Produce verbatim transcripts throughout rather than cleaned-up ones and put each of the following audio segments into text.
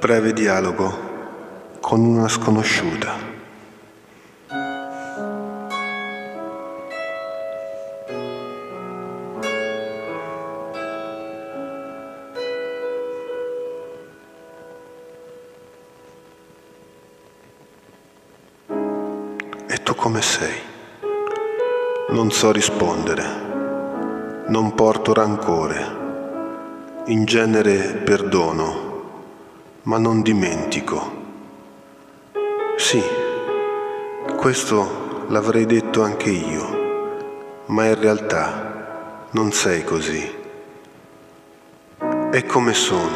breve dialogo con una sconosciuta. E tu come sei? Non so rispondere, non porto rancore, in genere perdono, ma non dimentico. Sì, questo l'avrei detto anche io, ma in realtà non sei così. E come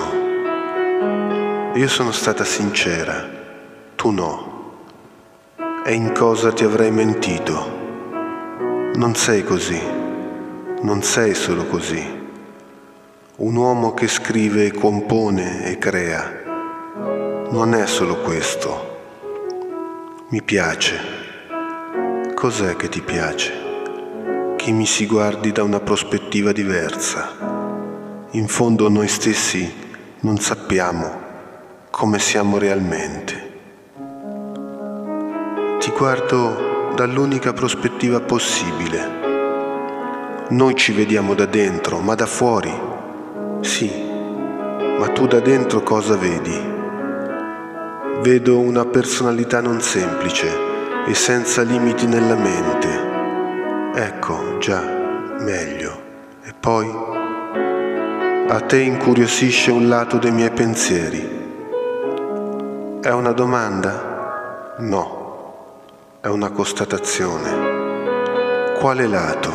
sono? Io sono stata sincera, tu no. E in cosa ti avrei mentito? Non sei così, non sei solo così. Un uomo che scrive, compone e crea non è solo questo. Mi piace. Cos'è che ti piace? Che mi si guardi da una prospettiva diversa. In fondo noi stessi non sappiamo come siamo realmente. Ti guardo dall'unica prospettiva possibile. Noi ci vediamo da dentro, ma da fuori, sì, ma tu da dentro cosa vedi? Vedo una personalità non semplice e senza limiti nella mente. Ecco, già, meglio. E poi? A te incuriosisce un lato dei miei pensieri. È una domanda? No. È una constatazione. Quale lato?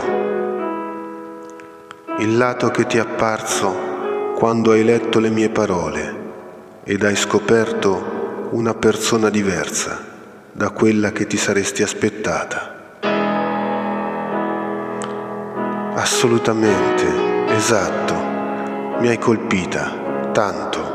Il lato che ti è apparso quando hai letto le mie parole ed hai scoperto una persona diversa da quella che ti saresti aspettata. Assolutamente, esatto, mi hai colpita, tanto.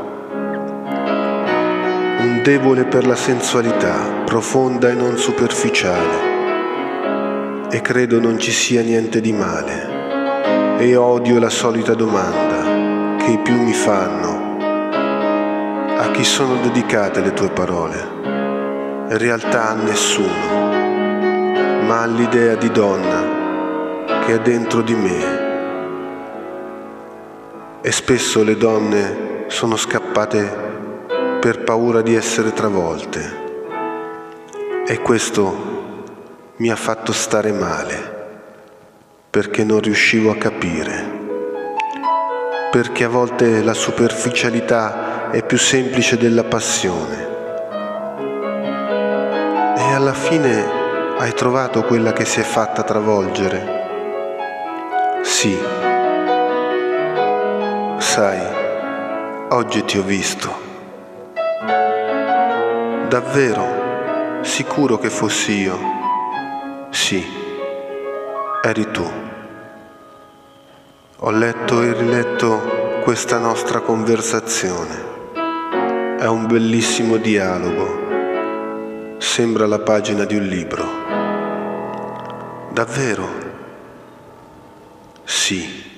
Un debole per la sensualità, profonda e non superficiale. E credo non ci sia niente di male. E odio la solita domanda che i più mi fanno. A chi sono dedicate le tue parole? In realtà a nessuno, ma all'idea di donna che è dentro di me. E spesso le donne sono scappate per paura di essere travolte. E questo mi ha fatto stare male, perché non riuscivo a capire, perché a volte la superficialità è più semplice della passione. E alla fine hai trovato quella che si è fatta travolgere? Sì. Sai, oggi ti ho visto. Davvero? Sicuro che fossi io? Sì, eri tu. Ho letto e riletto questa nostra conversazione. È un bellissimo dialogo. Sembra la pagina di un libro. Davvero? Sì.